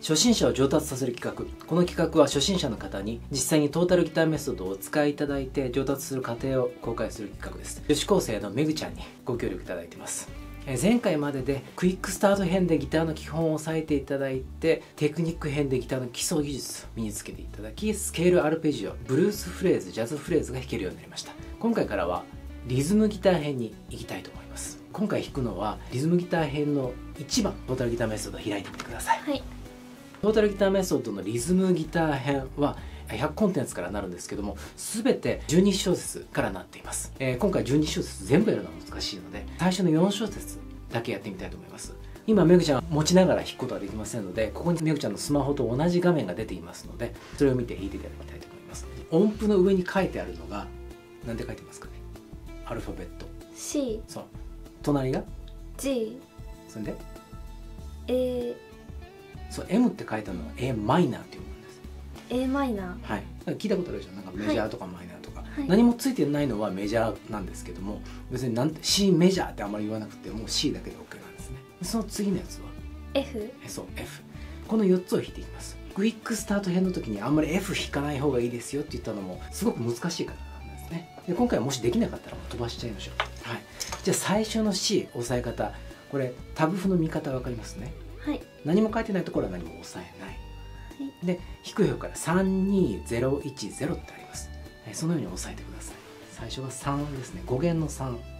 初心者を上達させる企画。この企画は初心者の方に実際にトータルギターメソッドをお使いいただいて上達する過程を公開する企画です。女子高生のめぐちゃんにご協力いただいています。前回まででクイックスタート編でギターの基本を押さえていただいて、テクニック編でギターの基礎技術を身につけていただき、スケールアルペジオ、ブルースフレーズ、ジャズフレーズが弾けるようになりました。今回からはリズムギター編に行きたいと思います。今回弾くのはリズムギター編の1番トータルギターメソッドを開いてみてください。 はい。 トータルギターメソッドのリズムギター編は100コンテンツからなるんですけども、全て12小節からなっています。今回12小節全部やるのは難しいので、最初の4小節だけやってみたいと思います。今めぐちゃんは持ちながら弾くことはできませんので、ここにめぐちゃんのスマホと同じ画面が出ていますので、それを見て弾いていただきたいと思います。音符の上に書いてあるのが何て書いてますかね。アルファベット C、 そう、隣が G、 それで A、 そう M って書いてあるのは A マイナーっていうものです。 A マイナー。 はい、聞いたことあるでしょ。なんかメジャーとかマイナーとか、 はい、 何もついてないのはメジャーなんですけども、別になんて C メジャーってあんまり言わなくてもう C だけで OK なんですね。その次のやつは F。 そう F。 この4つを弾いていきます。クイックスタート編の時にあんまり F 弾かない方がいいですよって言ったのもすごく難しいからなんですね。で今回はもしできなかったらもう飛ばしちゃいましょう。はい、じゃあ最初の C 押さえ方、これタブ譜の見方分かりますね。 はい。 何も書いてないところは何も押さえない。で低い方から32010ってあります。そのように押さえてください。最初は3ですね。5弦の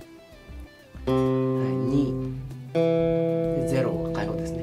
3、2で0は開放ですね。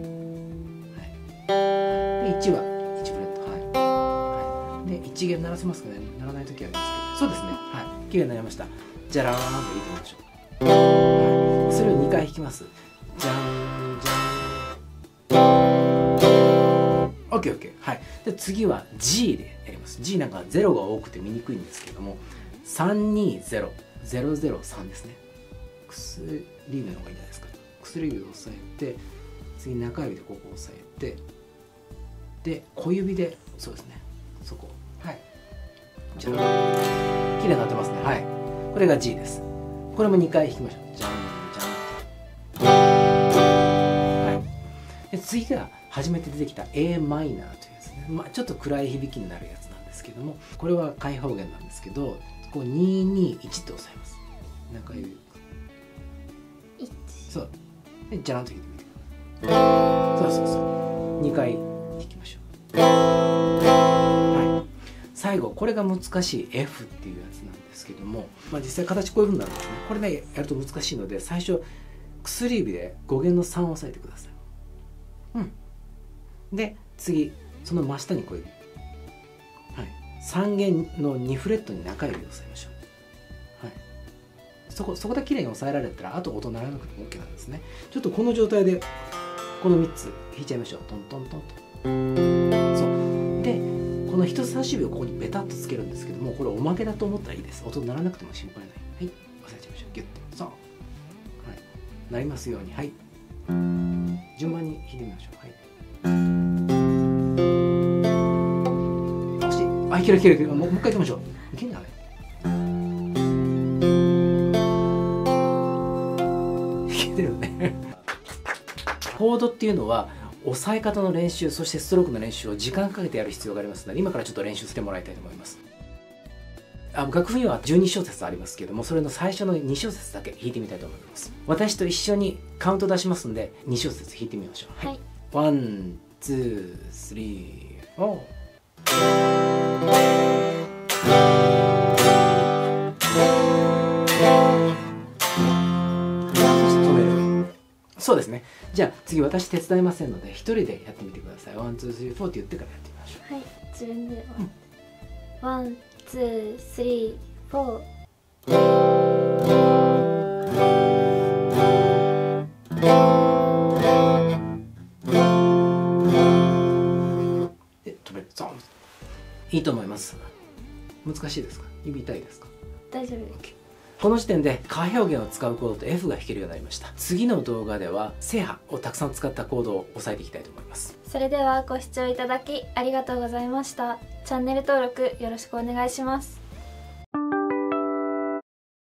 で1は1フレット、で1弦鳴らせますかね。鳴らない時ありますけど、そうですね。はい、綺麗になりました。じゃらーんと弾いてみましょう。それを2回弾きます。じゃんじゃん。OKOK。はい。で次は G でやります。G なんか0が多くて見にくいんですけども、320003ですね。薬指の方がいいんじゃないですか。薬指を押さえて、次中指でここを押さえて、で小指でそうですね。そこ。はい。じゃあ綺麗になってますね。はい。これが G です。これも2回弾きましょう。じゃんじゃん。はい。で次が初めて出てきた A マイナーというやつね。ちょっと暗い響きになるやつなんですけども、これは開放弦なんですけど、こう221って押さえます。中指そうでジャランと弾いてみてください。そう2回弾きましょう。はい、最後これが難しい F っていうやつなんですけども、実際形こういう風になるんですね。これねやると難しいので、最初薬指で5弦の3を押さえてください。で次その真下に小指、3弦の2フレットに中指を押さえましょう。そこで綺麗に押さえられたら、あと音鳴らなくても OK なんですね。ちょっとこの状態でこの3つ弾いちゃいましょう。トントントンと。そうでこの人差し指をここにベタッとつけるんですけども、これおまけだと思ったらいいです。音鳴らなくても心配ない。はい、押さえちゃいましょう。ギュッと。そう、鳴りますように。はい、順番に弾いてみましょう。はい、いけるいけるいける。もう一回いきましょう。いけんじゃない？いけてるよね。コードっていうのは押さえ方の練習、そしてストロークの練習を時間かけてやる必要がありますので、今からちょっと練習してもらいたいと思います。楽譜には12小節ありますけども、それの最初の2小節だけ弾いてみたいと思います。私と一緒にカウント出しますんで、2小節弾いてみましょう。はい、ワン、ツー、スリー、フォー。そうですね。じゃあ次私手伝いませんので一人でやってみてください。ワンツースリーフォーって言ってからやってみましょう。 はい、自分では、ワンツースリーフォー。 で止める。そういいと思います。難しいですか？指痛いですか？ 大丈夫。 この時点で下表弦を使うコードと F が弾けるようになりました。次の動画では正波をたくさん使ったコードを押さえていきたいと思います。 それではご視聴いただきありがとうございました。チャンネル登録よろしくお願いします。